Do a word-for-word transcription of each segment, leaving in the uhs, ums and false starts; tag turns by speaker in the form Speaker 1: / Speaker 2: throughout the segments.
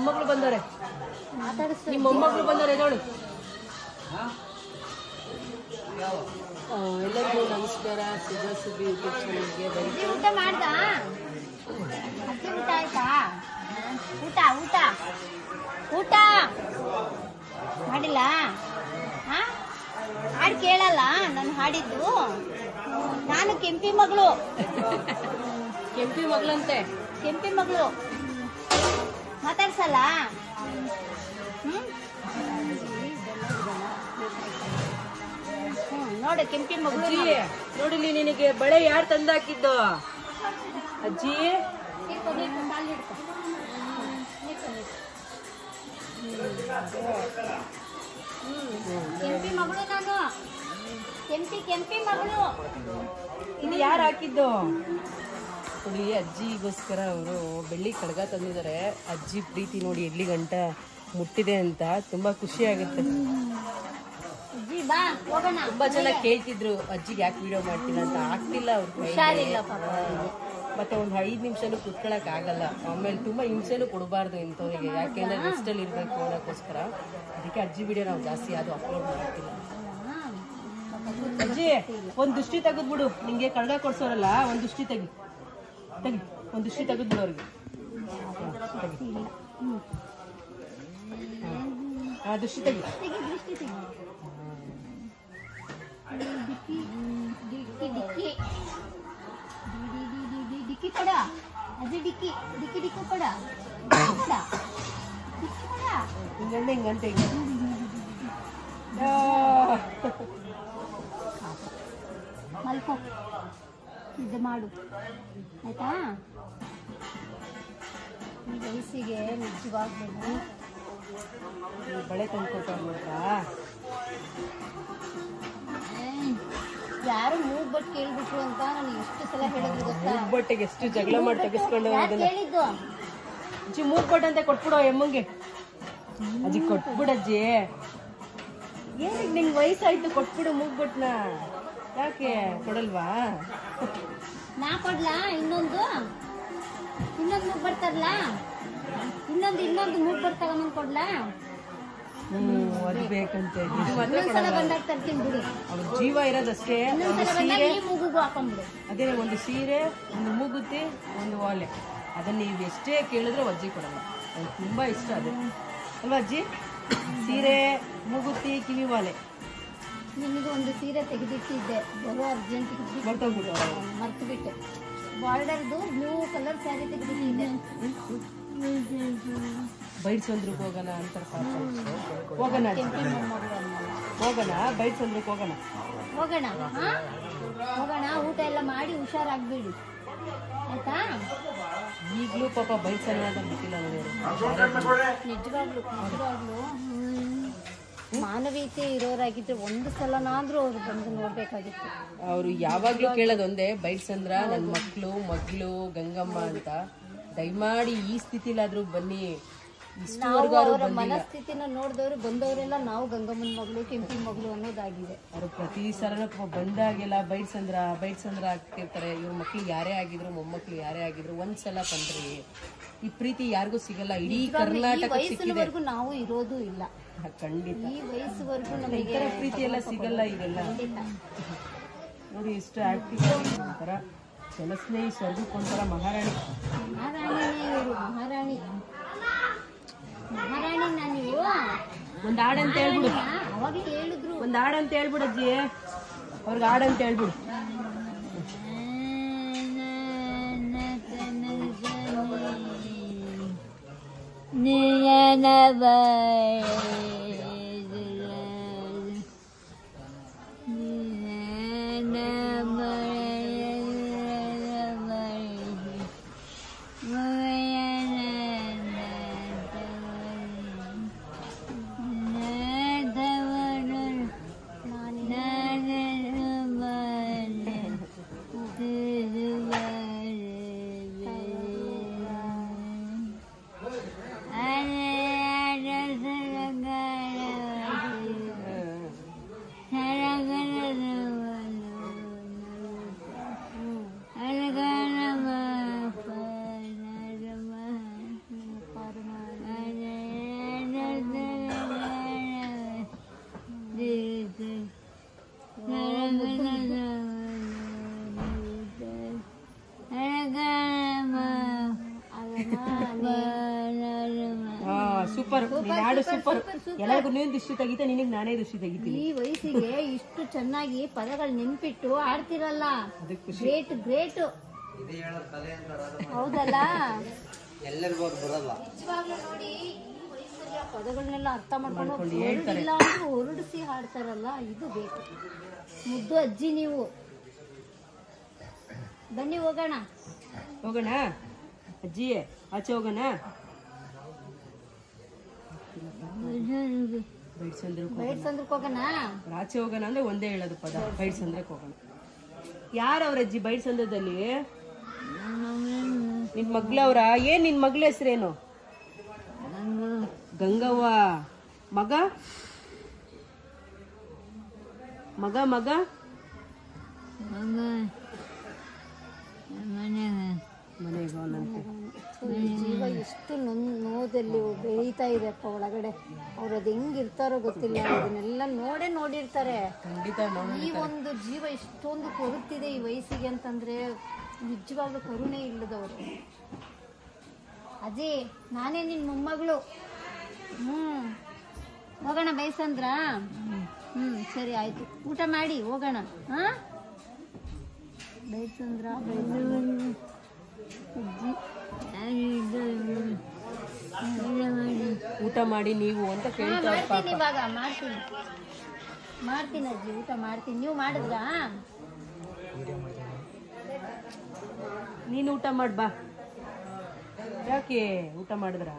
Speaker 1: ಮೊಮ್ಮಗಳು ಬಂದವ್ರೆ. ನಿಮ್ಮ ಮೊಮ್ಮಗಳು ಬಂದವ್ರೆ ನೋಡು. ಎಲ್ಲರಿಗೂ ನಮಸ್ಕಾರ. ಸುಜಾ ಸುದ್ದಿ ಯೂಟ್ಯೂಬ್ ಚಾನಲ್ಗೆ ಬರೀ.
Speaker 2: ಊಟ ಮಾಡ್ದ? ಅಕ್ಕಿ ಊಟ ಆಯ್ತಾ? ಊಟ ಊಟ ಊಟ ಮಾಡಿಲ್ಲ? ಹಾ ಹಾಡು ಕೇಳಲ್ಲ ನಾನು ಹಾಡಿದ್ದು. ನಾನು ಕೆಂಪಿ ಮಗಳು.
Speaker 1: ಕೆಂಪಿ ಮಗಳಂತೆ.
Speaker 2: ಕೆಂಪಿ ಮಗಳು ಮಾತಾಡ್ಸಲ್ಲ. ಹ್ಮ್ ಹ್ಮ್ ನೋಡು ಕೆಂಪಿ ಮಗಳು.
Speaker 1: ನೋಡಿಲಿ ನಿನಗೆ ಬಳೆ ಯಾರು ತಂದಾಕಿದ್ದು? ಅಜ್ಜಿ
Speaker 2: ಕೆಂಪಿ ಮಗಳು ನಾನು. ಕೆಂಪಿ ಕೆಂಪಿ ಮಗಳು.
Speaker 1: ಇದು ಯಾರು ಹಾಕಿದ್ದು? ನೋಡಿ ಅಜ್ಜಿಗೋಸ್ಕರ ಅವರು ಬೆಳ್ಳಿ ಕಡ್ಗ ತಂದಿದ್ದಾರೆ. ಅಜ್ಜಿ ಪ್ರೀತಿ ನೋಡಿ ಎಲ್ಲಿ ಗಂಟ ಮುಟ್ಟಿದೆ ಅಂತ ತುಂಬಾ ಖುಷಿ ಆಗುತ್ತೆ. ತುಂಬಾ ಜನ ಕೇಳ್ತಿದ್ರು ಅಜ್ಜಿಗೆ ಯಾಕೆ ವಿಡಿಯೋ ಮಾಡ್ತಿಲ್ಲ ಅಂತ. ಆಗ್ತಿಲ್ಲ ಅವ್ರ ಮತ್ತೆ ಒಂದ್ ಐದ್ ನಿಮಿಷನೂ ಕುತ್ಕೊಳಕ್ ಆಗಲ್ಲ. ಆಮೇಲೆ ತುಂಬಾ ಹಿಂಸೆನೂ ಕೊಡಬಾರ್ದು ಇಂಥವ್ರಿಗೆ, ಯಾಕೆಂದ್ರೆ ರೆಸ್ಟ್ ಅಲ್ಲಿ ಇರ್ಬೇಕು ಅನ್ನೋಕ್ಕೋಸ್ಕರ. ಅದಕ್ಕೆ ಅಜ್ಜಿ ವಿಡಿಯೋ ನಾವು ಜಾಸ್ತಿ ಅದು ಅಪ್ಲೋಡ್ ಮಾಡ್ತಿಲ್ಲ. ಅಜ್ಜಿ ಒಂದ್ ದೃಷ್ಟಿ ತೆಗೆದ್ಬಿಡು. ನಿಂಗೆ ಕನ್ನಡ ಕೊಡ್ಸೋರಲ್ಲ, ಒಂದ್ ದೃಷ್ಟಿ ತೆಗಿ ತೆಗಿ ಒಂದ್ ದೃಷ್ಟಿ ತೆಗೆದ್ಬಿಡು ಅವ್ರಿಗೆ. ಆ ದೃಷ್ಟಿ ತೆಗಿ.
Speaker 2: ಡಿಕ್ಕಿ ಕೊಡ ಅಜ್ಜಿ. ಡಿಕ್ಕಿ ಡಿಕ್ಕಿ ಡಿಕ್ಕಿ ಕೊಡ.
Speaker 1: ಹಿಂಗಂದೆ ಹಿಂಗಂತೆ
Speaker 2: ಮಲ್ಕೋ. ಇದು ಮಾಡು ಆಯ್ತಾ? ಈ ವಯಸ್ಸಿಗೆ ನಿಜವಾಗ್ಲೂ
Speaker 1: ಬಳೆ ತಂದ್ಕೊಟ್ಟ.
Speaker 2: ಯಾರು ಮೂಗ್ ಬಟ್ ಕೇಳ್ಬಿಟ್ರು ಅಂತ ನಾನು ಎಷ್ಟು ಸಲ ಹೇಳಿದ್ರು ಗೊತ್ತಾ?
Speaker 1: ಮೂಗ್ ಬಟ್ಟೆಗೆ ಎಷ್ಟು ಜಗಳ ಮಾಡಿ ತೆಗೆಸ್ಕೊಂಡು
Speaker 2: ಹೇಳಿದ್ದು.
Speaker 1: ಅಜ್ಜಿ ಮೂಗ್ ಬಟ್ಟೆ ಅಂತ ಕೊಟ್ಬಿಡು ಎಮ್ಮಂಗೆ. ಅಜ್ಜಿ ಕೊಟ್ಬಿಡಜ್ಜಿ. ಏನಿಗೆ ನಿಂಗೆ ವಯಸ್ಸಾಯ್ತು, ಕೊಟ್ಬಿಡು ಮೂಗ್ ಬಟ್ನ. ಯಾಕೆ ಕೊಡಲ್ವಾ?
Speaker 2: ನಾ ಕೊಡ್ಲಾ? ಇನ್ನೊಂದು ಇನ್ನೊಂದು ಮೂಗ್ ಬರ್ತಾರಲ್ಲ, ಇನ್ನೊಂದು ಇನ್ನೊಂದು ಮೂಗ್ ಬರ್ತಾಗ ನನ್ ಕೊಡ್ಲಾ?
Speaker 1: ಹ್ಮ್ ಅದು ಬೇಕಂತ
Speaker 2: ಇನ್ನೊಂದ್ಸಲ ಬಂದಾಗ ತರ್ತೀನಿ ಬಿಡು.
Speaker 1: ಅವ್ರ ಜೀವ ಇರೋದಷ್ಟೇ.
Speaker 2: ಇನ್ನೊಂದ್ಸಲ ಬಂದಾಗ ಈ ಮೂಗುಗೂ ಹಾಕೊಂಡ್ಬಿಡು.
Speaker 1: ಅದೇ ಒಂದು ಸೀರೆ, ಒಂದು ಮೂಗುತಿ, ಒಂದು ವಾಲೆ, ಅದನ್ನ ನೀವು ಎಷ್ಟೇ ಕೇಳಿದ್ರೆ ಅಜ್ಜಿ ಕೊಡಲ್ಲ. ಅವ್ರಿಗೆ ತುಂಬಾ ಇಷ್ಟ ಅದು ಅಲ್ವಾ ಅಜ್ಜಿ? ಸೀರೆ, ಮೂಗುತಿ, ಕಿವಿ ವಾಲೆ.
Speaker 2: ನಿಮಗೆ ಒಂದು ಸೀರೆ ತೆಗೆದಿಟ್ಟಿದ್ದೆ, ಬರೋ ಅರ್ಜೆಂಟ್
Speaker 1: ಬರ್ತೋಗ್ಬಿಟ್ಟು
Speaker 2: ಮರ್ತು ಬಿಟ್ಟೆ. ಬಾರ್ಡರ್ದು ಬ್ಲೂ ಕಲರ್ ಸ್ಯಾರಿ ತೆಗೆದಿಟ್ಟಿದ್ದೆ.
Speaker 1: ಬೈಡ್ಸಂದ್ರಕ್ಕೆ ಹೋಗೋಣ ಅಂತ ಹೋಗೋಣ ಹೋಗೋಣ ಬೈಡ್ಸಂದ್ರಕ್ಕೆ ಹೋಗೋಣ
Speaker 2: ಹೋಗೋಣ ಹೋಗೋಣ. ಊಟ ಎಲ್ಲ ಮಾಡಿ ಹುಷಾರಾಗ್ಬೇಡಿ ಆಯ್ತಾ?
Speaker 1: ಈಗಲೂ ಪಾಪ ಬೈಡ್ಸನ್ನ ಅಂತ ಬಿಟ್ಟಿಲ್ಲ ನನಗೆ.
Speaker 2: ನಿಜವಾಗ್ಲು ನಿಜವಾಗ್ಲು ಮಾನವೀಯತೆ ಇರೋರಾಗಿದ್ರೆ ಒಂದು ಸಲನಾದ್ರೂ ಅವ್ರು ಬಂದು ನೋಡ್ಬೇಕಾಗಿತ್ತು.
Speaker 1: ಅವರು ಯಾವಾಗ್ಲೂ ಕೇಳೋದೊಂದೇ, ಬೈಡ್ಸಂದ್ರ ನನ್ನ ಮಕ್ಕಳು ಮಗಳು ಗಂಗಮ್ಮ ಅಂತ. ದಯಮಾಡಿ ಈ ಸ್ಥಿತಿಲಾದ್ರೂ ಬನ್ನಿ.
Speaker 2: ನಾವು ಅವರ ಮನಸ್ಥಿತಿನ ನೋಡಿದವರು ಬಂದವರೆಲ್ಲ ನಾವು ಗಂಗಮ್ಮನ ಮಗಳು ಕೆಂಪಿ ಮಗಳು ಅನ್ನೋದಾಗಿದೆ.
Speaker 1: ಅವರು ಪ್ರತಿ ಸಲ ಬಂದಾಗೆಲ್ಲ ಬೈಡ್ಸಂದ್ರ ಬೈಡ್ಸಂದ್ರ ಆಗ್ತಿರ್ತಾರೆ. ಇವ್ರ ಮಕ್ಳಿಗೆ ಯಾರೇ ಆಗಿದ್ರು ಮೊಮ್ಮಕ್ಳು ಯಾರೇ ಆಗಿದ್ರು ಒಂದ್ಸಲ ಬಂದ್ರಿ. ಈ ಪ್ರೀತಿ ಯಾರಿಗೂ ಸಿಗಲ್ಲ. ಇಡೀ ಕರ್ನಾಟಕ
Speaker 2: ವಯಸ್ಸಿನವರೆಗೂ ನಾವು ಇರೋದು ಇಲ್ಲ.
Speaker 1: ಖಂಡಿತ
Speaker 2: ಈ ವಯಸ್ಸುವರೆಗೂ ನಮಗೆ
Speaker 1: ಈ ತರ ಪ್ರೀತಿ ಎಲ್ಲ ಸಿಗಲ್ಲ. ಇದೆಲ್ಲ ನೋಡಿ ಎಷ್ಟು ಆಕ್ಟಿವ್ ಆಗಿ ಒಂಥರ ಜನಸ್ನೇಹಿ, ಸ್ವರ್ಗಕ್ಕೊಂಥರ ಮಹಾರಾಣಿ.
Speaker 2: ಮಹಾರಾಣಿನೇ ಇವರು, ಮಹಾರಾಣಿ ಮಹಾರಾಣಿ. ನಾನು
Speaker 1: ಒಂದ್ ಹಾಡಂತ ಹೇಳ್ಬಿಡು.
Speaker 2: ಅವಾಗಲೇ ಹೇಳಿದ್ರು
Speaker 1: ಒಂದ್ ಹಾಡಂತ ಹೇಳ್ಬಿಡು ಅಜ್ಜಿ. ಅವ್ರಿಗೆ ಹಾಡಂತ ಹೇಳ್ಬಿಡು. ಹಾ ಸೂಪರ್, ನೀನ್ ಹಾಡು ಸೂಪರ್. ಎಲ್ಲರಿಗೂ ನೀನ್ ದೃಷ್ಟಿ ತೆಗಿತ, ನಿನಗ್ ನಾನೇ ದೃಷ್ಟಿ ತೆಗಿತೀನಿ.
Speaker 2: ಈ ವಯಸ್ಸಿಗೆ ಇಷ್ಟು ಚೆನ್ನಾಗಿ ಪದಗಳು ನೆನ್ಪಿಟ್ಟು ಆಡ್ತಿರಲ್ಲ, ಗ್ರೇಟ್ ಗ್ರೇಟ್. ಹೌದಲ್ಲ?
Speaker 3: ಎಲ್ಲರಿಗೂ ಬರಲ್ಲ.
Speaker 2: ನೋಡಿ ಪದಗಳನ್ನೆಲ್ಲ ಅರ್ಥ ಮಾಡ್ಕೊಂಡು ಹೊರಡಿಲ್ಲ ಅಂದ್ರೆ ಹೊರಡಿಸಿ ಹಾಡ್ತಾರಲ್ಲ, ಇದು ಬೇಕು. ಮುದ್ದು ಅಜ್ಜಿ ನೀವು. ಬನ್ನಿ ಹೋಗೋಣ.
Speaker 1: ಹೋಗೋಣ ಅಜ್ಜಿ, ಆಚೆ ಹೋಗೋಣ.
Speaker 2: ಬೈಟ್ಸಂದ್ರಕ್ಕೆ ಹೋಗೋಣ.
Speaker 1: ಆಚೆ ಹೋಗೋಣ ಅಂದ್ರೆ ಒಂದೇ ಹೇಳೋದು ಪದ, ಬೈಟ್ಸಂದ್ರಕ್ಕೆ ಹೋಗೋಣ. ಯಾರವ್ರ ಅಜ್ಜಿ ಬೈಟ್ಸಂದ್ರದಲ್ಲಿ? ನಿನ್ ಮಗ್ಳವ್ರ? ಏನ್ ನಿನ್ ಮಗ್ಳ ಹೆಸ್ರೇನು? ಗಂಗವ್ವ. ಮಗ ಮಗ ಮಗ ಮನೆಗವನಂತೆ.
Speaker 2: ಜೀವ ಎಷ್ಟು ನೋದಲ್ಲಿ ಬೆಳೀತಾ ಇದೆಪ್ಪ ಒಳಗಡೆ. ಅವ್ರು ಅದು ಹೆಂಗಿರ್ತಾರೋ ಗೊತ್ತಿಲ್ಲ, ಇದನ್ನೆಲ್ಲ ನೋಡೇ ನೋಡಿರ್ತಾರೆ. ಈ ಒಂದು ಜೀವ ಇಷ್ಟೊಂದು ಕೊರುತ್ತಿದೆ ಈ ವಯಸ್ಸಿಗೆ ಅಂತಂದ್ರೆ ನಿಜವಾಗ್ಲೂ ಕರುಣೆ ಇಲ್ಲದವರು. ಅಜ್ಜಿ ನಾನೇ ನಿನ್ ಮೊಮ್ಮಗಳು. ಹ್ಮ್ ಹೋಗೋಣ ಬೈಸಂದ್ರ? ಹ್ಮ್ ಸರಿ ಆಯ್ತು, ಊಟ ಮಾಡಿ ಹೋಗೋಣ. ಹಾ ಬೈಸಂದ್ರ
Speaker 1: ಊಟ ಮಾಡಿ ನೀವು ಅಂತ ಕೇಳ್ತಾರೆ.
Speaker 2: ಮಾಡ್ತೀನಿ ಇವಾಗ, ಮಾಡ್ತೀನಿ ಮಾಡ್ತೀನಿ ಅಜ್ಜಿ, ಊಟ ಮಾಡ್ತೀನಿ. ನೀವು ಮಾಡಿದ್ರಾ?
Speaker 1: ನೀನು ಊಟ ಮಾಡ್ಬಾ. ಯಾಕೆ ಊಟ ಮಾಡಿದ್ರಾ?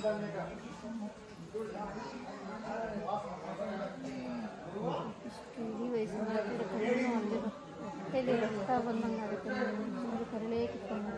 Speaker 2: ಇಡೀ ವಯಸ್ಸಿನ ಹೊಟ್ಟೆಲಿ ರಕ್ತ ಬಂದಂಗೆ ಆಗುತ್ತೆ, ಕರಳೇ ಕಿತ್ಕೊಂಡು.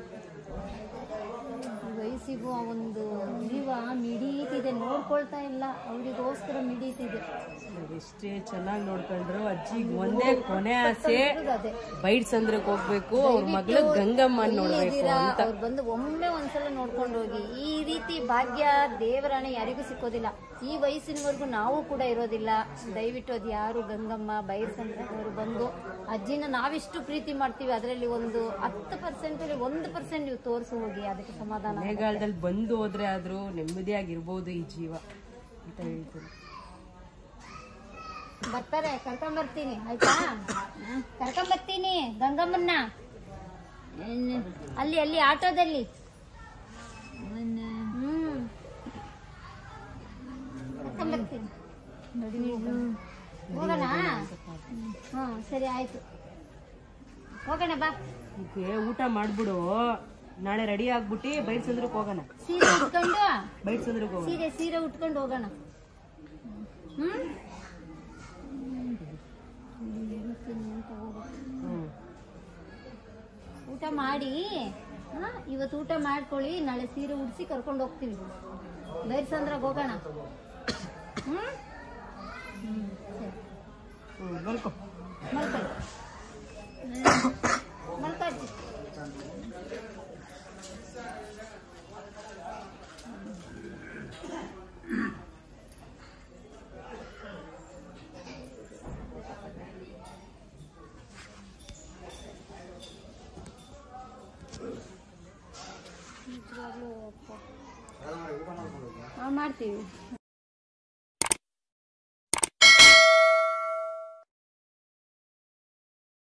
Speaker 2: ಈ ವಯಸ್ಸಿಗೂ ಆ ಒಂದು ಜೀವ ಮಿಡೀತಿದೆ, ನೋಡ್ಕೊಳ್ತಾ ಇಲ್ಲ, ಅವರಿಗೋಸ್ಕರ ಮಿಡೀತಿದೆ.
Speaker 1: ಎಷ್ಟೇ ಚೆನ್ನಾಗಿ ನೋಡ್ಕೊಂಡ್ರು ಅಜ್ಜಿಗೆ ಒಂದೇ ಕೊನೆ ಆಸೆ, ಬೈಟ್ಸಂದ್ರಕ್ಕೆ ಹೋಗ್ಬೇಕು, ಅವ್ರ ಮಗಳು ಗಂಗಮ್ಮನ್ ನೋಡ್ಬೇಕು ಅಂತ.
Speaker 2: ಅವ್ರು ಬಂದು ಒಮ್ಮೆ ಒಂದ್ಸಲ ನೋಡ್ಕೊಂಡು ಹೋಗಿ. ಈ ರೀತಿ ಭಾಗ್ಯ ದೇವರಾಣೆ ಯಾರಿಗೂ ಸಿಕ್ಕೋದಿಲ್ಲ. ಈ ವಯಸ್ಸಿನವರೆಗೂ ನಾವು ಕೂಡ ಇರೋದಿಲ್ಲ. ದಯವಿಟ್ಟು ಅದು ಯಾರು ಗಂಗಮ್ಮ ಬೈಟ್ಸಂದ್ರವರು ಬಂದು ಅಜ್ಜಿನ ನಾವಿಷ್ಟು ಪ್ರೀತಿ ಮಾಡ್ತೀವಿ, ಅದರಲ್ಲಿ ಒಂದು ಹತ್ತು ಪರ್ಸೆಂಟ್ ಒಂದು ಪರ್ಸೆಂಟ್ ನೀವು ತೋರಿಸಿ ಹೋಗಿ, ಅದಕ್ಕೆ ಸಮಾಧಾನ.
Speaker 1: ಮಳೆಗಾಲದಲ್ಲಿ ಬಂದು ಹೋದ್ರೆ ಆದ್ರೂ ನೆಮ್ಮದಿಯಾಗಿರ್ಬೋದು ಈ ಜೀವ ಅಂತ ಹೇಳ್ತೀನಿ.
Speaker 2: ಬರ್ತಾರೆ, ಕರ್ಕೊಂಡ್ ಬರ್ತೀನಿ ಆಯ್ತಾ? ಕರ್ಕೊಂಡ್ ಬರ್ತೀನಿ ಗಂಗಮ್ಮನ್ನ. ಅಲ್ಲಿ ಅಲ್ಲಿ ಆಟೋದಲ್ಲಿ. ಹ್ಮ್ ಕರ್ಕೊಂಡ್ ಬರ್ತೀನಿ. ಹೋಗೋಣ? ಹಾ ಸರಿ ಆಯ್ತು, ಹೋಗೋಣ ಬಾ.
Speaker 1: ಈಗ ಊಟ ಮಾಡ್ಬಿಡು, ನಾಳೆ ರೆಡಿ ಆಗ್ಬಿಟ್ಟು ಬೈಟ್ಸಂದ್ರಕ್ಕೆ ಹೋಗೋಣ.
Speaker 2: ಸೀರೆ ಉಟ್ಕೊಂಡು
Speaker 1: ಬೈಟ್ಸಂದ್ರಕ್ಕೆ ಹೋಗೋಣ.
Speaker 2: ಸೀರೆ ಸೀರೆ ಉಟ್ಕೊಂಡು ಹೋಗೋಣ. ಹ್ಮ್ ಊಟ ಮಾಡಿ. ಹಾ ಇವತ್ತು ಊಟ ಮಾಡ್ಕೊಳ್ಳಿ, ನಾಳೆ ಸೀರೆ ಉಡ್ಸಿ ಕರ್ಕೊಂಡು ಹೋಗ್ತೀವಿ, ಬೈಟ್ಸಂದ್ರಕ್ಕೆ ಹೋಗೋಣ. ಹ್ಮ್ ಹ್ಮ್ ಸರಿ,
Speaker 1: ಮಲ್ಕೋ
Speaker 2: ಮಲ್ಕೊಳ್ಳಿ ಮಲ್ಕೊಳ್ತಿ. ನಿಜವಾಗ್ಲೂ ಮಾಡ್ತೀವಿ.